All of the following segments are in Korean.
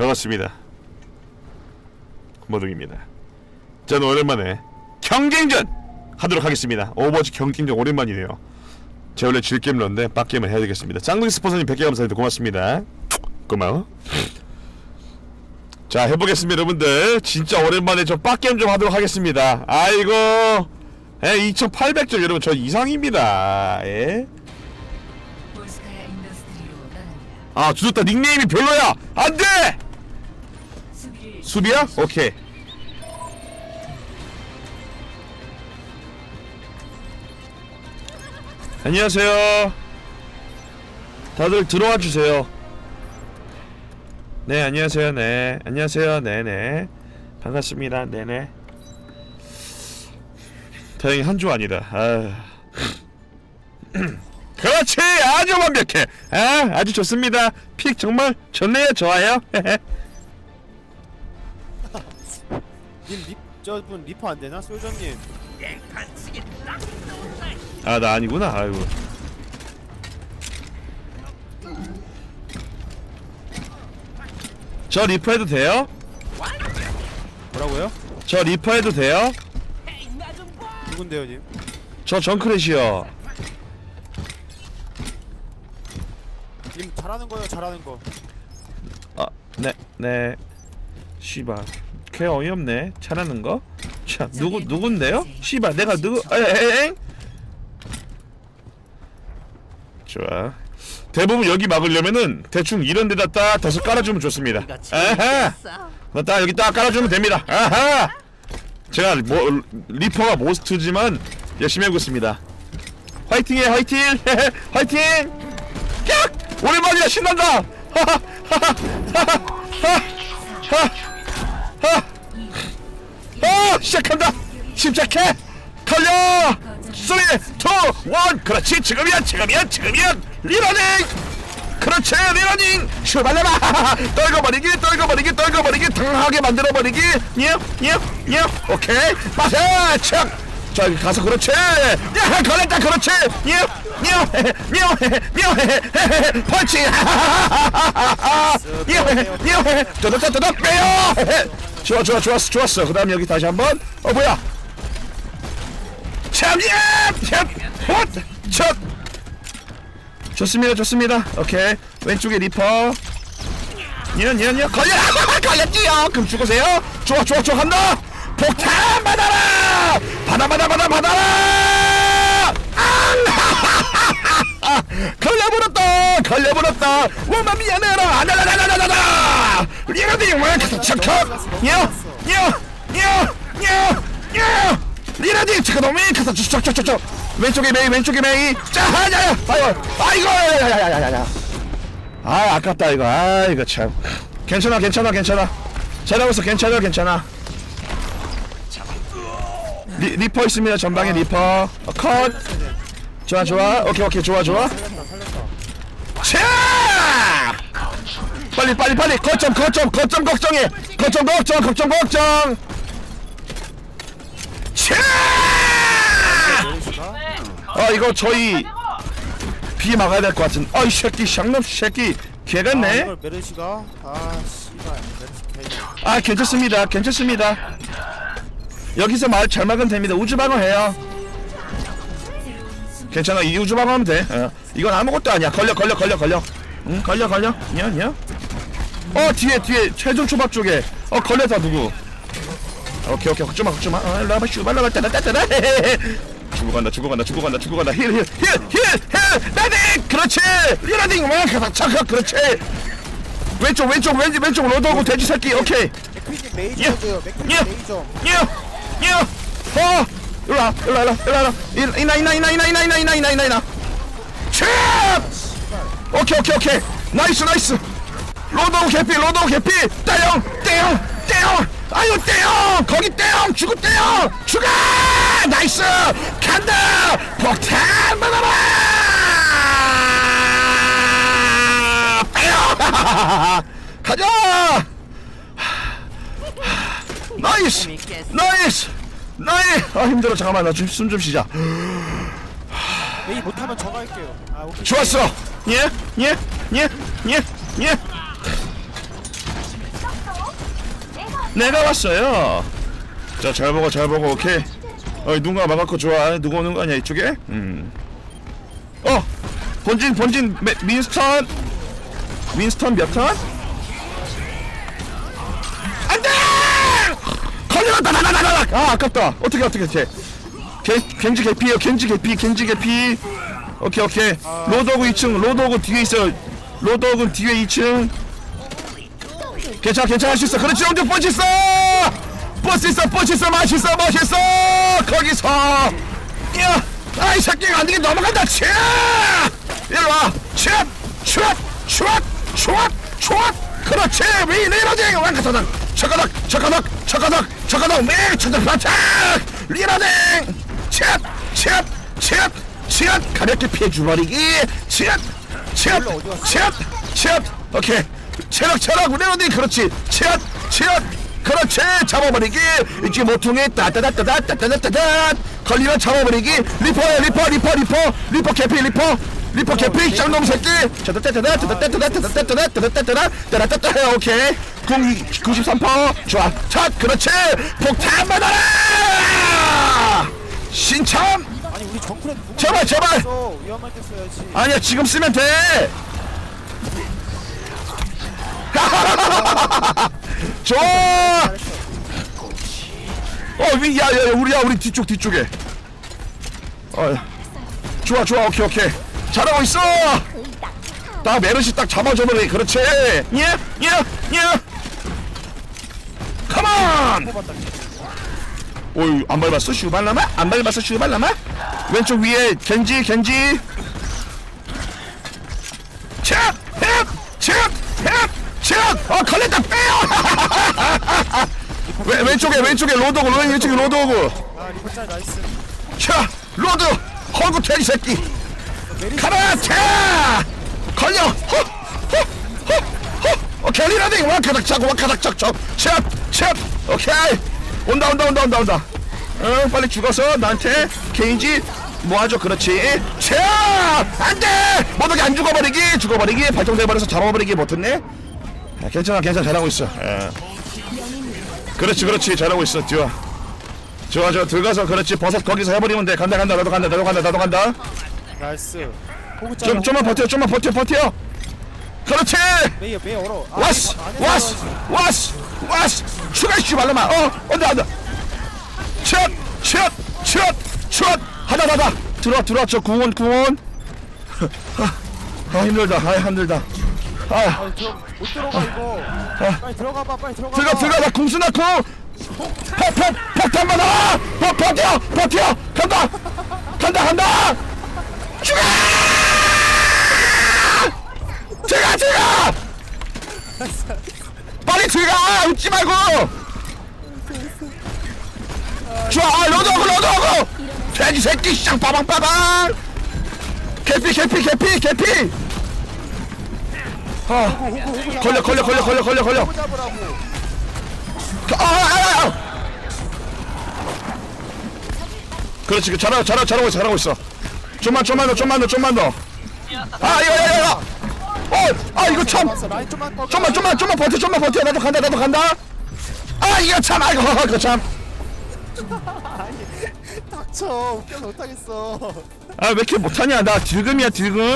반갑습니다. 모둥입니다. 저는 오랜만에 경쟁전 하도록 하겠습니다. 오버워치 경쟁전 오랜만이네요. 제가 원래 질게임러인데 빡게임을 해야 되겠습니다. 짱둥이 스포서님 100개 감사합니다. 고맙습니다. 고마워. 자, 해보겠습니다. 여러분들 진짜 오랜만에 저 빡게임 좀 하도록 하겠습니다. 아이고 2800점 여러분 저 이상입니다. 예? 아, 주졌다. 닉네임이 별로야. 안돼. 수비야? 오케이. 안녕하세요. 다들 들어와 주세요. 네, 안녕하세요. 네, 안녕하세요. 네네. 반갑습니다. 네네. 다행히 한 주 아니다. 아. 그렇지! 아주 완벽해! 아, 아주 좋습니다. 픽 정말 좋네요. 좋아요. 님 저분 리퍼 안되나? 솔저님. 아, 나 아니구나. 아이고. 저 리퍼 해도 돼요? 뭐라고요? 저 리퍼 해도 돼요? 누군데요 님? 저 정크렛이요. 님 잘하는 거요, 잘하는 거. 아, 네. 씨발. 걔 어이없네. 잘하는 거? 자, 누군데요? 씨발, 내가 누구? 에엥? 좋아. 대부분 여기 막으려면은 대충 이런 데다 딱 덫을 깔아주면 좋습니다. 아하! 딱 여기 딱 깔아주면 됩니다. 아하! 제가 리퍼가 모스트지만 열심히 하고 있습니다. 화이팅해, 화이팅! 화이팅! 깍! 오랜만이야, 신난다! 시작한다! 침착해! 걸려! 3, 2, 1! 그렇지! 지금이야! 리러닝! 그렇지! 리러닝! 슈발레바! 떨궈버리기! 당하게 만들어버리기! 오케이! 빠세! 척! 자, 여기 가서 그렇지! 야! 걸렸다! 그렇지! 펀치! 떠덕 빼요! 좋았어. 그 다음 여기 다시 한번. 뭐야! 첫! 좋습니다. 오케이. 왼쪽에 리퍼. 걸렸지요! 그럼 죽으세요! 좋아, 간다! 폭탄 받아라! 받아라! 걸려버렸다! 엄마 미안해라! 아나나나나나나! 리러딩 왜 가서 척척! 리러딩 잠깐만 왜 가서 척척! 왼쪽에 메이! 자! 아이고! 야야야야야야! 아, 아깝다 이거. 아, 이거 참. 괜찮아. 잘하고 있어. 괜찮아. 리퍼 있습니다. 전방에 리퍼. 컷. 좋아. 오케이. 좋아. 차! 빨리. 거점 걱정해. 걱정. 차! 이거 저희 비 막아야 될 것 같은. 이 새끼 샹놈 새끼 개같네. 이걸 메르시가 씨발 메르시 괜찮습니다. 여기서 말 잘 막으면 됩니다. 우주방어 해요. 괜찮아. 이 우주방어 하면 돼. 이건 아무것도 아니야. 걸려. 응, 걸려. 냐. 뒤에 최종 초밥 쪽에. 걸려다 누구? 오케이. 걱정마. 일로 와봐. 슈발로 갔다. 죽어간다. 힐. 라딩! 그렇지! 리러딩! 착각! 그렇지! 왼쪽 로드하고 돼지 새끼. 오케이. 맥크리님 메이저 줘요. 메이저. 일로와. 이나. 칩! 오케이. 나이스. 로드하고 개피. 떼용. 아유, 떼용! 거기 떼용! 죽어! 나이스! 간다! 폭탄 받아라! 떼용! 가자! 나이스! 힘들어. 잠깐만, 나 숨 좀 쉬자. 메이 못하면 저가 할게요. 오케이. 좋았어! 예? 내가 왔어요. 자, 잘 보고 잘 보고. 오케이. 누가 막았고 좋아. 누가 오는 거 아니야 이쪽에? 본진 윈스턴 몇 턴? 안돼! 걸려갔다. 나나나나. 아, 아깝다. 어떻게 겐지 개피. 오케이. 로드오그 2층. 로드오그 뒤에 있어요. 로드오그 뒤에 2층. 괜찮아 할 수 있어. 그렇지. 언제 멋있어. 멋있어. 거기서. 야, 아이 새끼가 안 되게 넘어간다. 치! 일로 와. 촤. 그렇지. 리로딩. 왕카타닥. 척가닥. 매 천장 바짝. 리로딩. 촤. 가볍게 피해 주버리기. 촤. 오케이. 체력 리로딩. 그렇지. 촤. 그렇지. 잡아버리기. 이쪽 모퉁이 따따따따따따따따 걸리면 잡아버리기. 리퍼 개피 짱놈 새끼. 따따따따따따따따따따따따따따따따 오케이. 93%. 좋아. 첫. 그렇지. 폭탄 받아라. 신참. 아니 우리 정크랩 제발. 위험할 때 써야지. 아니야, 지금 쓰면 돼. 좋아. 우리 뒤쪽에. 좋아. 오케이. 잘하고 있어. 딱 메르시 딱 잡아줘버려. 그렇지. 예. 컴온. 오이, 안 밟았어 슈발라마? 왼쪽 위에 겐지. 걸렸다. 빼요. 왼쪽에 로드오그. 아 리퍼짤 나이스. 자, 로드 헐그 돼지 새끼. 가라. 차 걸려. 오케이. 리로딩. 와카닥 척. 샷. 오케이. 온다. 빨리 죽어서 나한테 개인지 모아줘. 그렇지. 차 안돼. 모두게 안 죽어버리기. 발동돼버려서 잡아버리기 못했네. 괜찮아. 잘하고 있어. 그렇지. 잘하고 있어. 좋아. 들어가서. 그렇지. 버섯 거기서 해버리면 돼. 간다. 나도 간다. 나이스. 좀만 버텨. 그렇지. 메이 얼어. 와스. 추가 씨발라마. 안돼. 샷. 하다. 들어와. 저 구원. 힘들다. 못 들어가 이거. 빨리 들어가봐. 들어가. 나 궁수 넣고. 폭탄 받아. 버텨. 간다. 죽어. 들어가. 빨리 들어가. 웃지 말고. 좋아. 로드오그. 돼지 새끼 시장 빠방. 개피. 걸려. 호구 잡으라고. 그렇지. 잘하고 있어. 좀만 더. 이거 참. 라인 좀만 버텨. 나도 간다. 이거 참. 그거 참. 닥쳐. 웃겨서 못하겠어. 왜 이렇게 못하냐. 나 딜금이야.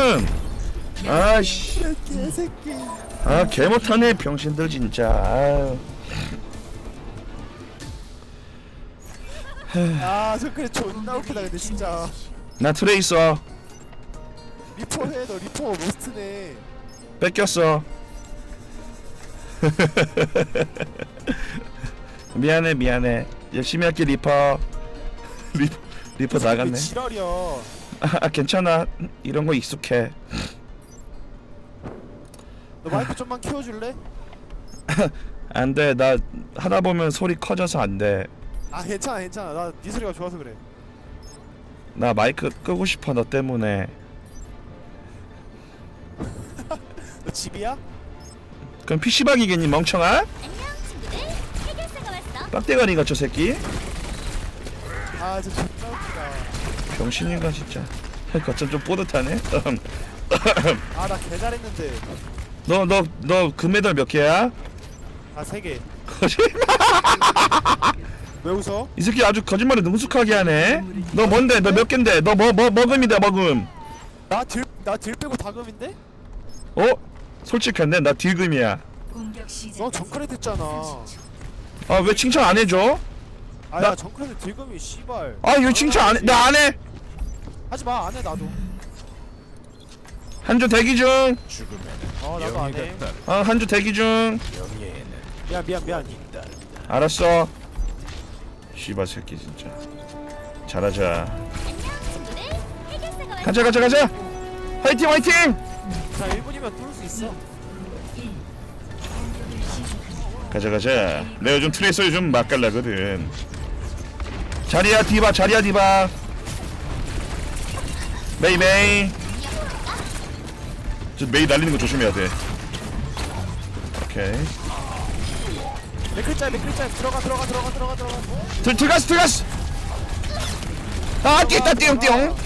아이씨. 개새끼. 개 못하네 병신들 진짜. 정크랩 존나 웃기다 근데 진짜. 나 트레이서 리퍼 해. 너 리퍼 로스트네. 뺏겼어. 미안해. 열심히 할게. 리퍼 나갔네. 지랄이야. 괜찮아. 이런 거 익숙해. 너 마이크 좀만 키워줄래? 안돼. 나 하다 보면 소리 커져서 안돼. 괜찮아. 나 네 소리가 좋아서 그래. 나 마이크 끄고 싶어. 너 때문에. 너 집이야? 그럼 PC방이겠니 멍청아? 안녕 친구들. 해결사가 왔어. 빡대가리가 저 새끼. 저 존나 웃기다. 병신인가 진짜. 거점 좀 뿌듯하네. 나 개 잘했는데. 너 금메달 몇 개야? 3개. 거짓말. 왜 웃어? 이 새끼 아주 거짓말을 능숙하게 하네. 너 뭔데? 너 몇 갠데? 너 뭐 먹음이다 먹음. 나딜 빼고 다금인데? 어? 솔직한데 나 딜금이야. 너 정크레 됐잖아. 아 왜 칭찬 안 해줘? 아야 정크레 딜금이 씨발. 아 이거 칭찬 안 해? 나 안 해. 하지마 안해 나도. 한주 대기 중. 나도 안해. 한주 대기 중. 미안. 알았어. 씨발 새끼 진짜. 잘하자. 가자. 화이팅. 자 1분이면 뚫을 수 있어. 가자. 내가 요즘 트레이서 좀 맛깔나거든. 자리야 디바. 메이. 저 메이 날리는 거 조심해야 돼. 오케이. 맥클짤 들어가. 들어갔어. 아 뛰었다 띠용띠용.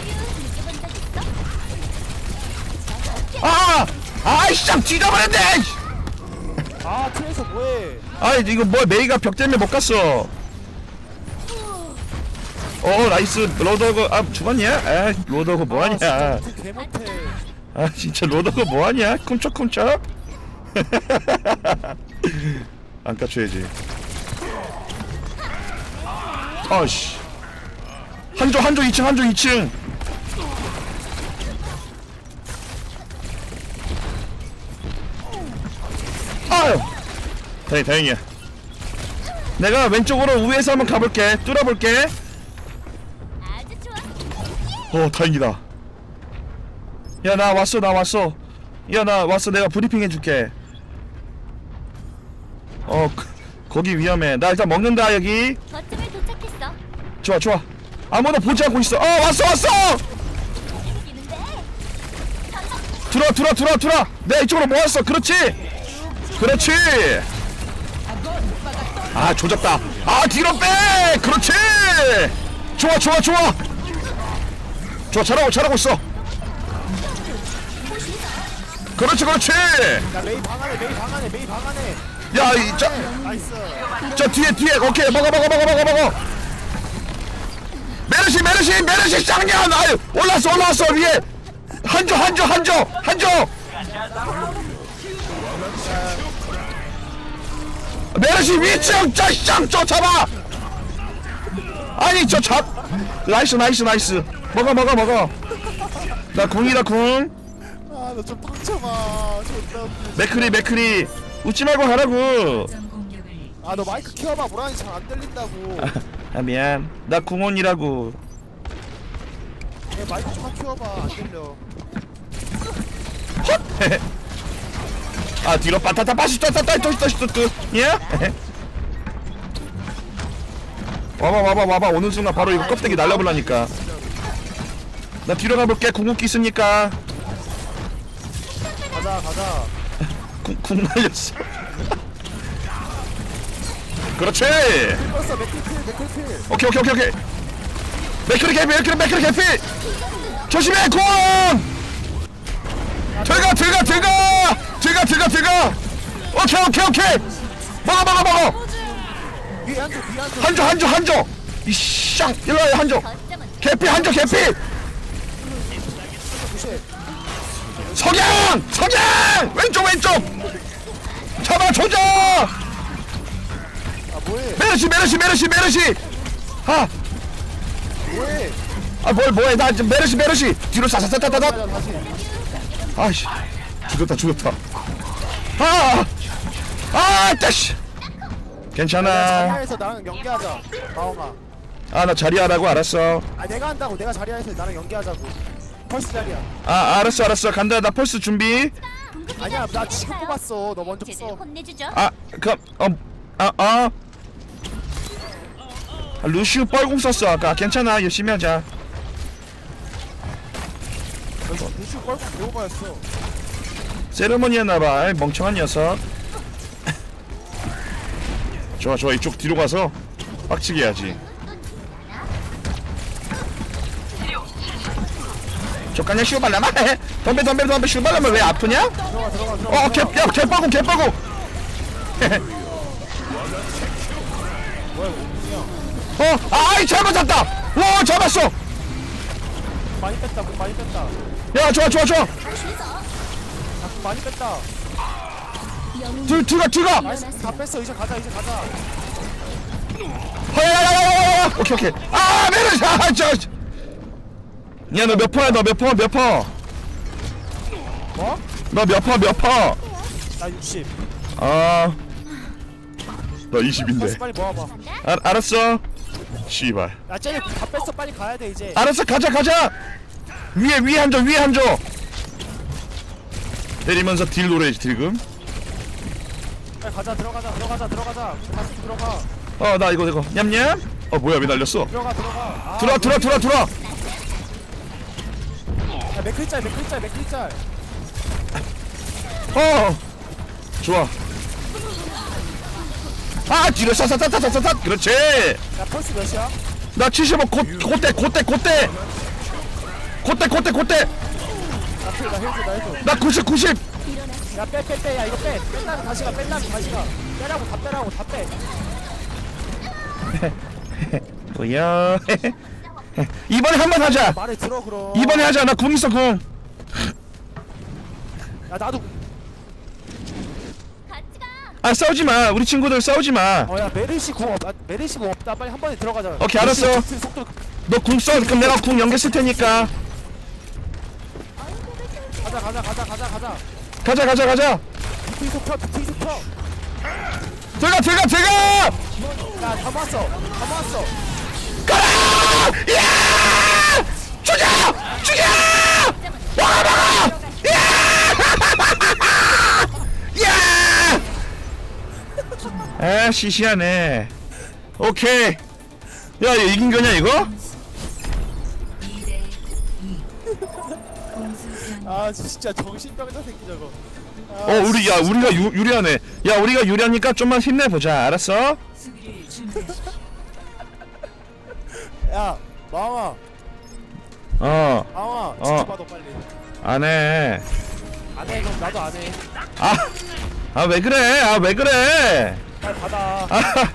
아이씨 참 뒤져버렸네. 트레이서 뭐해? 아 이거 뭐 메이가 벽 때문에 못 갔어. 나이스 로더그. 죽었냐? 아 로더그 뭐하냐? 개 못해. 아 진짜 로더그 뭐하냐? 쿰쩍. 안 깝쳐야지. 아씨. 한조 2층. 아유. 다행이야. 내가 왼쪽으로 우회해서 한번 가볼게. 뚫어볼게. 아주 좋아. 다행이다. 야 나 왔어. 내가 브리핑 해줄게. 거기 위험해. 나 일단 먹는다 여기. 거점을 도착했어. 좋아. 아무나 보지 않고 있어. 왔어. 이기는데. 들어. 내가 이쪽으로 모았어. 그렇지. 조졌다. 뒤로 빼. 그렇지. 좋아. 잘하고 있어. 그렇지. 야 메이 방 안에. 야, 나이스. 저 뒤에. 오케이. 먹어. 메르시 쌍년. 아유, 올랐어 위에. 한조. 메르시 위층 저 잡아. 아니 나이스. 먹어. 나 궁이다 궁. 너 좀 빡쳐봐. 맥크리 웃지 말고 하라고. 너 마이크 키워봐. 뭐라니 잘 안 들린다고. 미안. 나 궁원이라고. 마이크 좀만 키워봐. 안 들려. 뒤로 빠따따 빠시따따 예? 와봐. 오는 순간 바로 이거 껍데기 날려보려니까. 나 뒤로 가볼게. 궁극기 있으니까. 가자. 궁 날렸어. 그렇지. 끌었어. 맥클필. 오케이. 맥크리 개피. 조심해 궁. 들어가. 오케이. 먹어. 위에 한조. 한조. 이쌍 일로와 한조. 개피. 석양. 왼쪽. 잡아 조져. 뭐해? 메르시. 뭐해? 뭐해. 나 지금 메르시. 뒤로 사사사타타타. 다시. 아이씨. 죽였다. 따씨. 괜찮아. 자리야에서 나랑 연기하자. 마옹아. 나 자리하라고. 알았어. 내가 한다고. 내가 자리야에서 나랑 연기하자고. 펄스 자리야. 알았어. 간다. 나 펄스 준비. 아니야, 나 지금 뽑았어. 너 먼저 제대로 써. 혼내주죠. 그럼 루시우 뻘공 썼어 아까. 괜찮아. 열심히 하자. 루슈 뻘건 배우가였어. 세레머니였나봐. 멍청한 녀석. 좋아. 이쪽 뒤로 가서 빡치게 해야지. 족간냐 슈발라마. 덤벼 슈발라마. 왜 아프냐? 들어가. 개뻘공. 뭐야 오픈이야. 아이 잘못했다. 와 잡았어. 많이 뺐다. 문 많이 뺐다. 야 좋아. 문 많이 뺐다. 들어가. 나이스. 다 뺐어. 이제 가자. 야야야야야. 오케이. 아 메르시. 야너 몇 퍼야? 너 몇 퍼? 뭐? 너 몇 퍼? 나 60. 나 버스 20인데. 빨리 모아봐. 알았어. 씨발. 야 쟤네 다 뺐어. 빨리 가야 돼 이제. 알았어 가자. 위에 한조. 때리면서 딜 노래지 딜금. 빨리 가자. 들어가자. 다시 들어가. 나 이거 냠냠. 뭐야 왜 날렸어? 들어가. 아, 들어. 야 맥클짤. 좋아. 뒤로 사사사사사사. 그렇지. 야 펄스 몇이야? 나 75. 곧대. 나 해줘. 나 90. 야 빼. 야 이거 빼. 뺀다면 다시 가. 빼라고 다 빼. 뭐야? 이번에 한번 하자. 말을 들어 그럼. 이번에 하자. 나 궁 있어 궁. 야 나도. 같이 가. 싸우지 마. 우리 친구들 싸우지 마. 야 메르시 공 없다. 빨리 한 번에 들어가자. 오케이, 알았어. 속도. 너 궁 써. 그럼 내가 궁 연결 쓸 테니까. 가자. 뒤 펴. 들어가. 야다 모았어. 가라! 야! 죽여! 막아! 야! 시시하네. 오케이. 야, 이거 이긴 거냐 이거? 아 진짜 정신병자 새끼 저거. 우리가 유리하네. 야, 우리가 유리하니까 좀만 힘내보자. 알았어? 야 마마. 진짜 봐도 빨리. 안 해. 안해 그럼 나도 안해. 왜 그래? 왜 그래? 빨리 받아.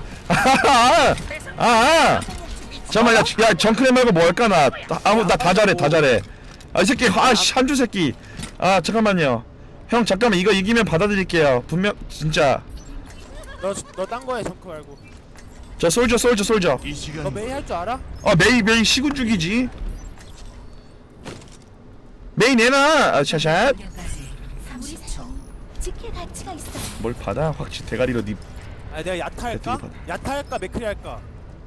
잠깐만, 야, 정크레 말고 뭐 할까, 나 다 잘해. 이 새끼, 한주 새끼. 잠깐만요. 형, 잠깐만, 이거 이기면 받아들일게요. 분명, 진짜. 너 딴 거야 정크 말고. 저, 솔저. 너 메이 할 줄 알아? 메이 시군죽이지. 메이 내놔! 샷샷. 우리 지킬 가치가 있어. 뭘 받아? 확실히 대가리로 니. 내가 야타 할까? 되게 받아. 야타 할까 맥크리 할까?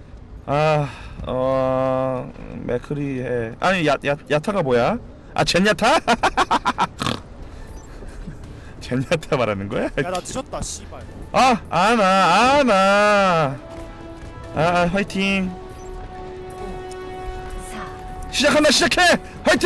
맥크리 해. 아니, 야타가 뭐야? 젠야타? 젠야타 말하는 거야? 야 나 뒤졌다 씨발. 아나. 화이팅. 시작한다, 시작해! 화이팅!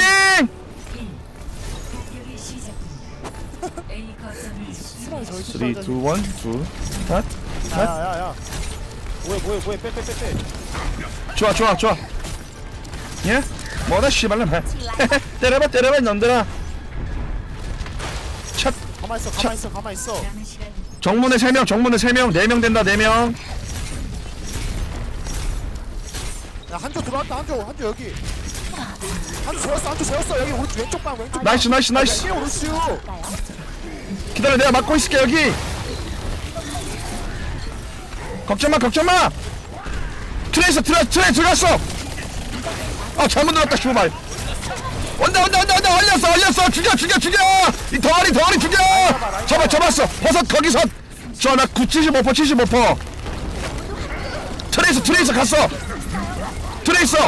3, 2, 1, 2, 스타트. 야야야. 뭐해 빼. 좋아. 예? 뭐다 씨발놈 해. 때려봐 놈들아. 첫 가만 있어. 정문에 3명 4명 된다. 4명. 야 한조 들어왔다. 한조 여기. 한조 재웠어. 여기 오른쪽 왼쪽 방. 나이스. 오른쪽. 기다려, 내가 막고 있을게. 여기 걱정마. 트레이서 들어갔어. 잘못 들었다. 슈발. 온다. 얼렸어. 죽여. 이 덩어리 죽여. 잡았어. 버섯 거기서. 나 75%. 트레이서 갔어. 트레이서.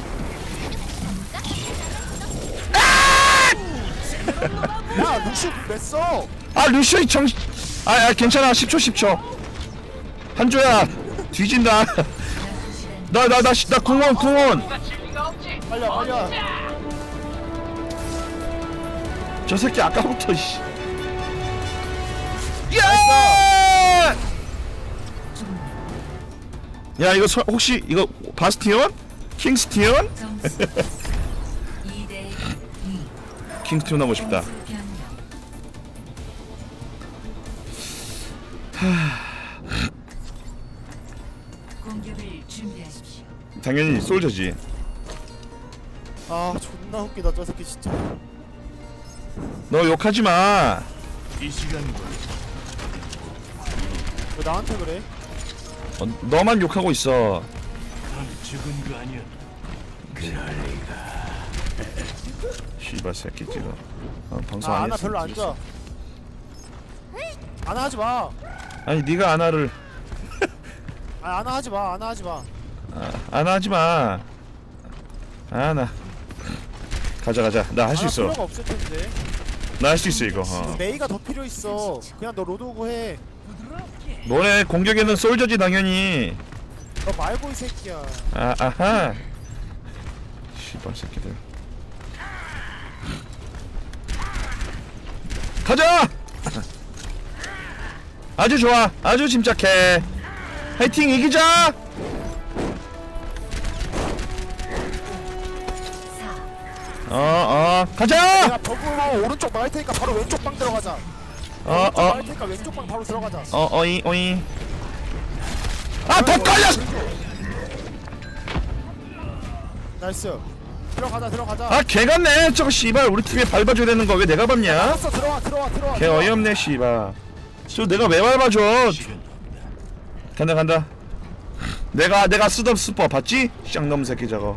야 루시 뺐어. 루시오 괜찮아. 10초. 한조야 뒤진다. 나 궁원. 빨려. 저 새끼 아까부터 야! 야, 이거 혹시 이거 바스티온? 킹스티온? 킹스티온 하고 싶다. 당연히 솔저지. 아 존나 웃기다 저 새끼 진짜. 너 욕하지 마. 이 시간과 왜 나한테 그래? 너만 욕하고 있어. 난 죽은 거 아니야. 씨발 새끼 지금. 방송 아 안 아나 했으면 별로 안 좋아. 아나 하지 마. 아니 네가 아나를 아 아나 하지 마. 아나 하지 마. 아나 하지 마. 아나. 가자. 나 할 수 아나 있어. 필요가 없을 텐데. 나 할 수 있어 이거. 메이가 더 필요 있어. 그냥 너 로드 오고 해. 너네 공격에는 솔저지 당연히. 너 말고 이 새끼야. 아하. 씨발 새끼들. 가자. 아주 좋아. 아주 침착해. 화이팅 이기자. 가자. 내가 벽으로 오른쪽 막을 테니까 바로 왼쪽 방 들어가자. 막을 테니까 왼쪽 방 바로 들어가자. 어이. 아, 더 걸렸어. 나이스. 들어가자. 아, 개 같네. 저거 씨발 우리 팀에 밟아줘야 되는 거 왜 내가 밟냐? 알았어. 들어와. 개 어이없네 씨발. 저 내가 왜 밟아줘? 간다. 내가 쓰던 스퍼 봤지? 쌍놈 새끼 저거.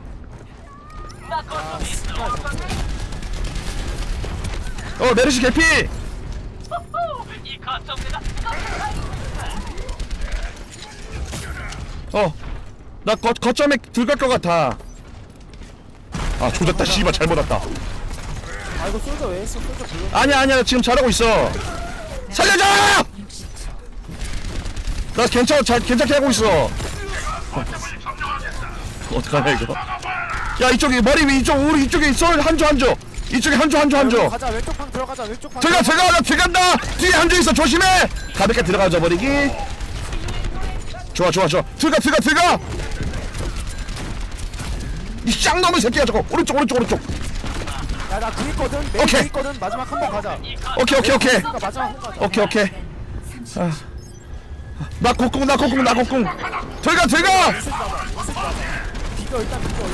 메르시 개피. 나 거점에 들어갈 것 같아. 아 조졌다 씨발 잘못 왔다. 아 이거 솔저 왜 했어? 솔저 불러. 아니야 지금 잘하고 있어. 살려줘! 나 괜찮게 하고 있어. 어떡하냐 이거. 야 이쪽에 머리 위 우리 이쪽에 있어. 한조 이쪽에 한조. 가자 왼쪽 방 들어가자. 왼쪽 방. 들어간다. 뒤에 한조 있어. 조심해. 가볍게 들어가자 버리기. 좋아. 들어가. 이 쌍놈의 새끼야 저거. 오른쪽. 야나 그 있거든. 메인 오케이. 그 있거든. 마지막 한 번 가자. 오케이. 그러니까 마지막 한 번 가자. 오케이. 나 곡궁. 들어가. 비벼 일단 비벼.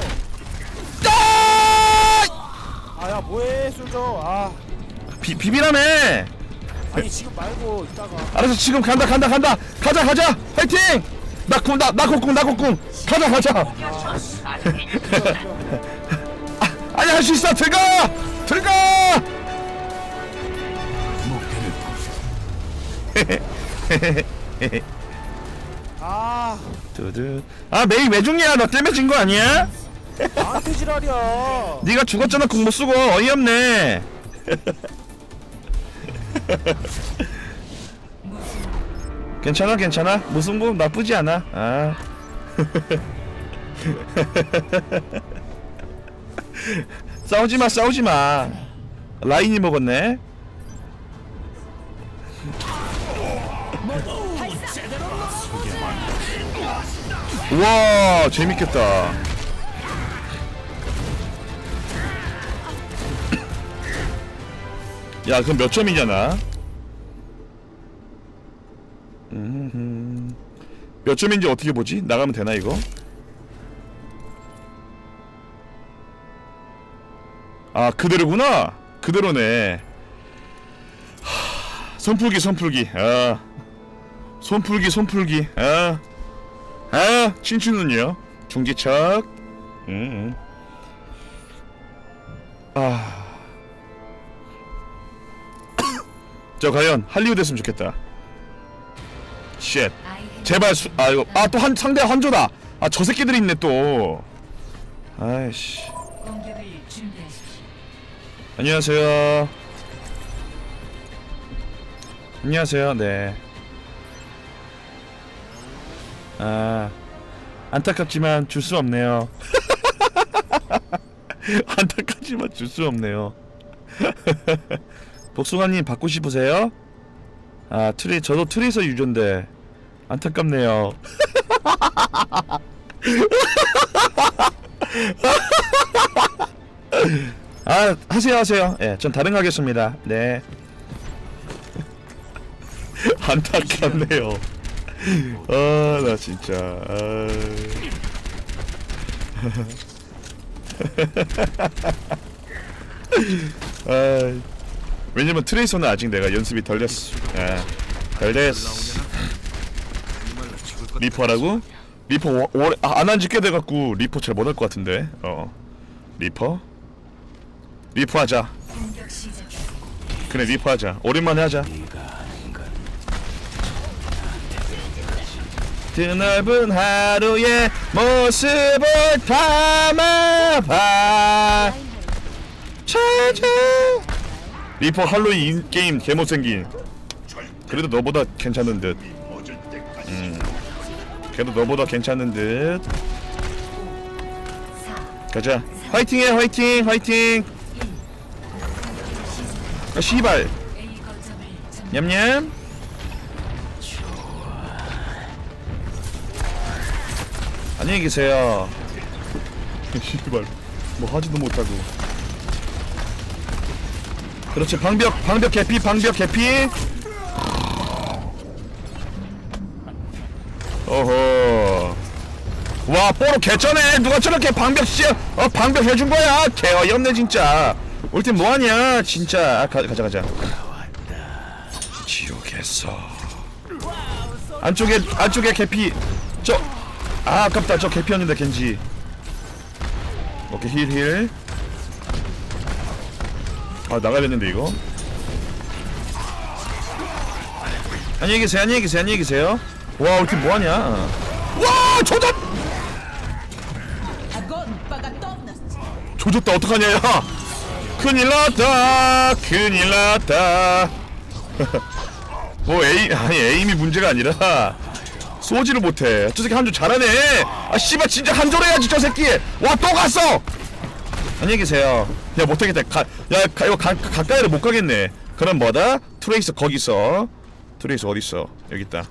아야 뭐해 솔저. 아 비비라며. 아니 지금 말고 이따가. 알았어 지금 간다. 가자. 화이팅. 나 곡궁. 가자. 아니 할 수 있어. 들어가. 아 두두. 메이 왜 죽냐? 너 때문에 진 거 아니야? 나한테 지랄이야. 네가 죽었잖아. 궁 못 쓰고 어이없네. 괜찮아. 무승부 나쁘지 않아. 싸우지 마. 라인이 먹었네. 우와 재밌겠다. 야 그럼 몇 점이냐나? 몇 점인지 어떻게 보지? 나가면 되나 이거? 아 그대로구나. 그대로네. 손풀기. 손풀기. 친추는요? 중지척. 저 과연 할리우드 했으면 좋겠다. 쉣. 제발 이거 또 상대 한조다. 저 새끼들이 있네 또. 아이씨. 안녕하세요. 네. 안타깝지만 줄 수 없네요. 안타깝지만 줄 수 없네요. 복숭아님 받고 싶으세요? 저도 트레이서 유저인데 안타깝네요. 하세요. 예, 전 다른 거 하겠습니다. 네. 안타깝네요. 나 진짜. 아, 왜냐면 트레이서는 아직 내가 연습이 덜 됐어. 아, 덜 됐어. 리퍼라고? 리퍼 오래 안 한지 꽤 돼갖고 리퍼 잘 못할 것 같은데. 리퍼 하자. 그래 리퍼 하자. 오랜만에 하자. 드넓은 하루의 모습을 담아봐 찾아. 리퍼 할로윈 게임 개못생긴. 그래도 너보다 괜찮은 듯. 그래도 너보다 괜찮은 듯. 가자. 화이팅해 화이팅 화이팅. 아 씨발. 냠냠. 안녕히 계세요. 씨발 뭐 하지도 못하고. 그렇지. 방벽 개피 방벽 개피. 어허. 와 뽀로 개쩌네. 누가 저렇게 방벽 방벽 해준 거야. 개 어이없네 진짜. 우리 팀 뭐하냐 진짜. 가자. 지옥에서 안쪽에 개피. 아깝다. 저 개피였는데 겐지. 오케이 힐. 아 나가야 됐는데 이거. 안녕히 계세요. 와 우리 팀 뭐하냐. 와 조졌다. 어떡하냐 야. 큰일 났다. 뭐 에임이 문제가 아니라 쏘지를 못해. 저 새끼 한조 잘하네. 아 씨발 진짜 한조로 해야지 저 새끼. 와 또 갔어. 안녕히 계세요. 야 못하겠다. 이거 가까이로 못 가겠네. 그럼 뭐다? 트레이서 거기 있어. 트레이서 어디 있어? 여기 있다.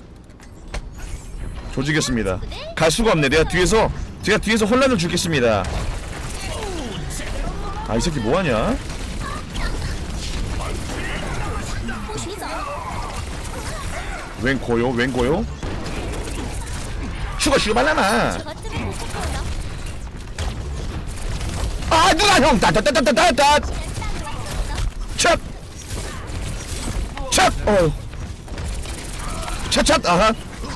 조지겠습니다. 갈 수가 없네. 제가 뒤에서 혼란을 주겠습니다. 아 이 새끼 뭐하냐? 웬 고요? 슈거 발라마. 아 누가 형 따따따따따따 찹 아하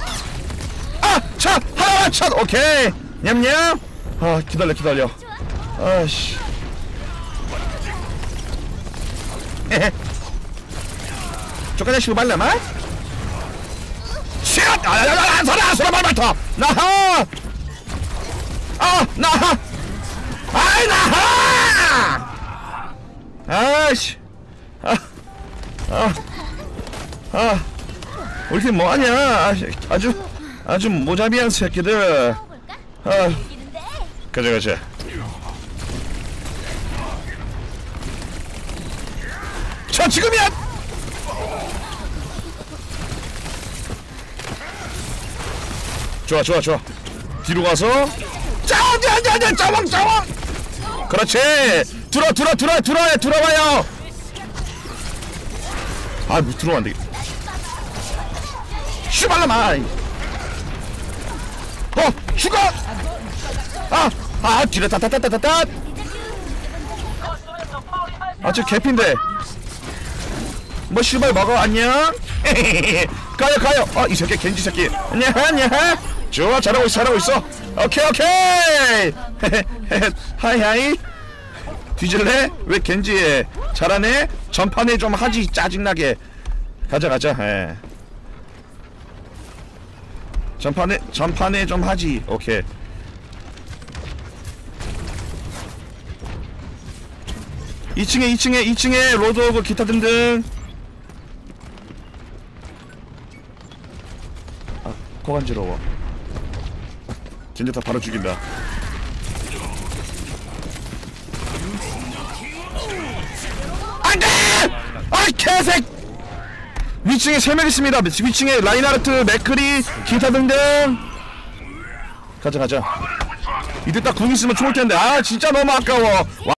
차 하나 차 오케이 냠냠. 아 기다려. 아씨 쪼까냐 슈거 발라마. 쉣! 소라 말부터 나하! 나하! 아이 나하! 아이씨 우리 팀 뭐하냐. 아주 모자비한 새끼들. 가자 자 지금이야. 좋아 뒤로 가서 짜왕 그렇지. 들어와요. 아 뭐 들어오면 안 되겠다. 슈발라마. 슈가 뒤로 따따따따따. 저 개핀데 뭐 슈발 먹어. 안녕. 가요. 이 새끼 겐지 새끼. 안녕. 좋아 잘하고 있어. 오케이. 하이. 뒤질래? 왜 겐지에 잘하네? 전판에 좀 하지 짜증나게. 가자. 전판에 좀 하지. 오케이. (2층에) 2층에 로드오브 기타 등등. 코 간지러워. 젠제타 바로 죽인다. 안돼! 아 개색! 위층에 3명 있습니다. 위층에 라인하르트, 맥크리, 기타 등등. 가자. 이때 딱 궁 있으면 좋을 텐데. 진짜 너무 아까워.